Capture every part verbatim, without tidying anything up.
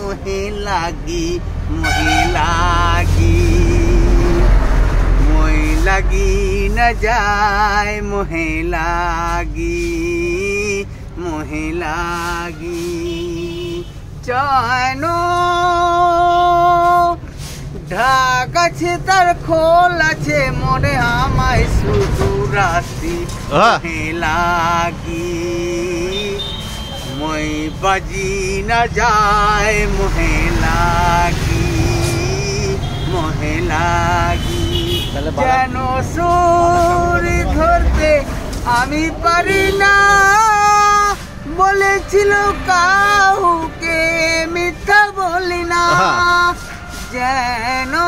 मोहे लागी मोहे लागी मोहे लागी न जाए मोहे लागी मोहे लागी জানো ঢাক আছে তার খোল আছে মনে আমায় শুধু রাত্রি মোহে লাগি মই বাজি না যায় মোহে লাগি মোহে লাগি যেন সুর ধরতে আমি পারি না বলেছিল কাউকে মিথ্যা বলি না যেন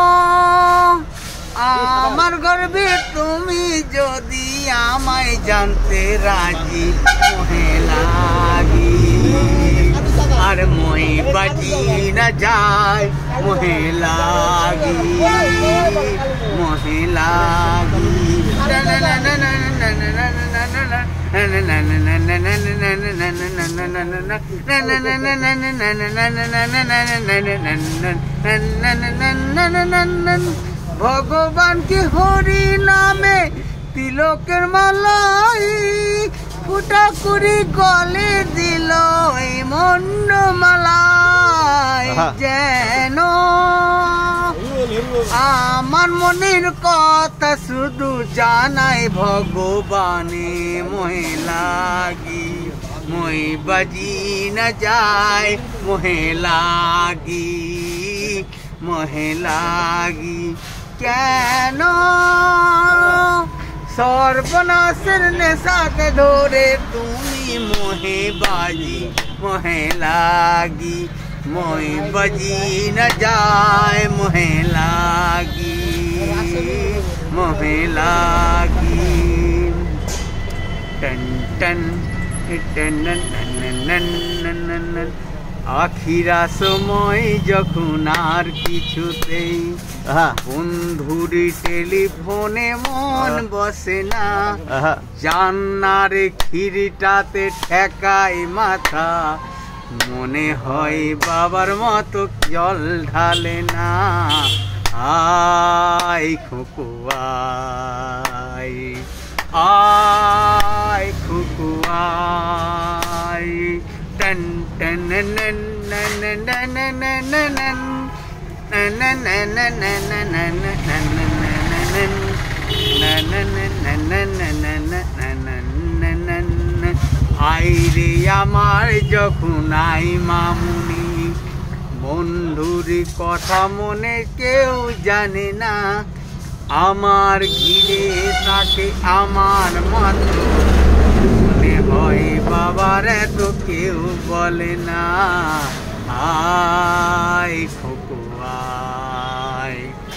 আমার গর্বে তুমি যদি আমায় জানতে রাজি মোহে লাগি আর মই বাজি না যায় মোহে লাগি মোহে লাগি ভগবান কি হরি নামে তিলকের মালাই ফুটা করি গলে দিল এই মন্ড মালাই যেন আমার মনের কথা শুধু জানাই ভগবানে মোহে লাগি মই বাজি না যায় মোহে লাগি মোহে লাগি কেন সর্বনাশের নেশাকে ধরে তুমি মোহে বাজি মোহে লাগি মই বাজি না যায় মোহে লাগি মোহে লাগি টন টন টন টন আখিরা সময় যখন আর কিছুতেই বন্ধুরি টেলিফোনে মন বসে না জান্নারে খিরিটাতে ঠেকাই মাথা মনে হয় বাবার মতো জল ঢালে না আই খুকুয়াই আই খুকুয়াই টন টন নন নন নন নন নন আইরে আমার যখন আই মামুনি বন্ধুরি কথা মনে কেউ জানে না আমার ঘিরে থাকে আমার মতো মনে হয় বাবার এত কেউ বলে না আই খুকুয়াই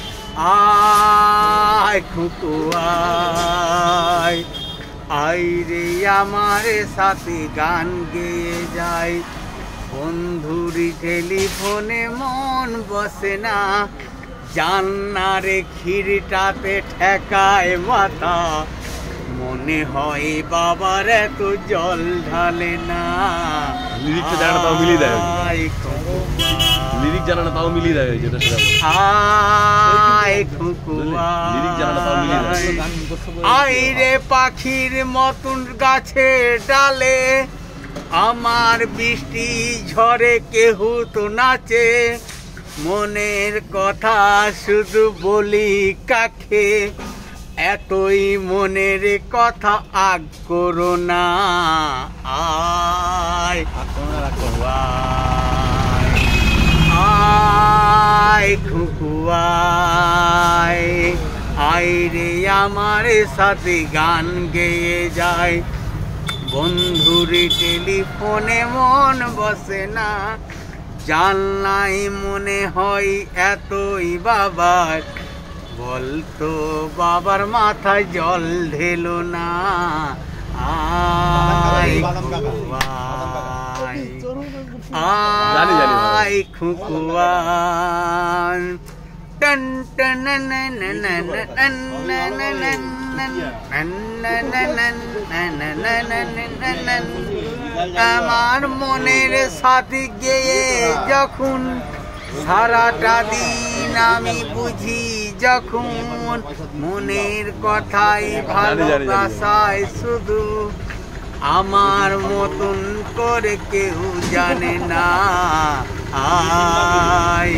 আই খুকুয়াই আইরে আমার সাথে গান গেয়ে যায় বন্ধুরি টেলিফোনে মন বসে না জান্নারে খিরিটাতে ঠেকায় মাথা মনে হয় বাবার এত জল ঢালে না লিরিক্স জানা তাও মিলিয়ে দেয় লিরিক্স জানা তাও মিলিয়ে দেয় যেটা সেটা আই খুকুয়া লিরিক্স জানা তাও মিলিয়ে দেয় আইরে পাখির মতন গাছে ডালে আমার বৃষ্টি ঝড়ে কেহু তো নাচে মনের কথা শুধু বলি কাকে এতই মনের কথা আগ করো না আয় আয় খুকুয়াই আইরে আমার সাথে গান গেয়ে যায় বন্ধুরি টেলিফোনে মন বসে না জানলাই মনে হয় এতই বাবার বলতো বাবার মাথায় জল ঢেলো না আয় খুকুয়াই আয় খুকুয়াই টন টন নন আমার মনের সাথে গেয়ে যখন সারাটা দিন আমি বুঝি যখন মনের কথাই ভালোবাসায় শুধু আমার মতন করে কেউ জানে না। আয়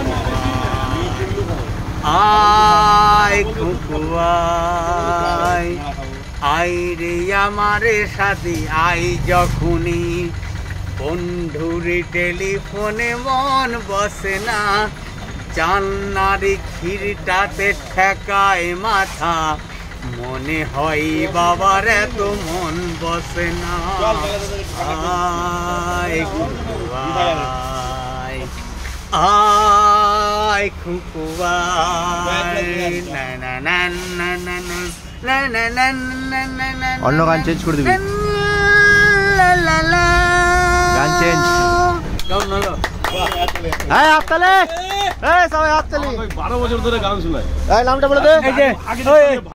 আয় খুকুয়াই আই রে আমারে সাথী আই যখনই বন্ধুরে টেলিফোনে মন বসে না জান্নারি ক্ষীরটাতে ঠেকায় মাথা মনে হয় বাবার এত মন বসে না। আয় খুকুয়াই আয় খুকুয়াই না না না না না না না না না না না না অন্য গান চেঞ্জ করে দিবি গান চেঞ্জ কেমন হলো? হ্যাঁ হাততালি এই সবাই হাততালি বারো বছর ধরে গান শোনায় এই নামটা বলে দে আগে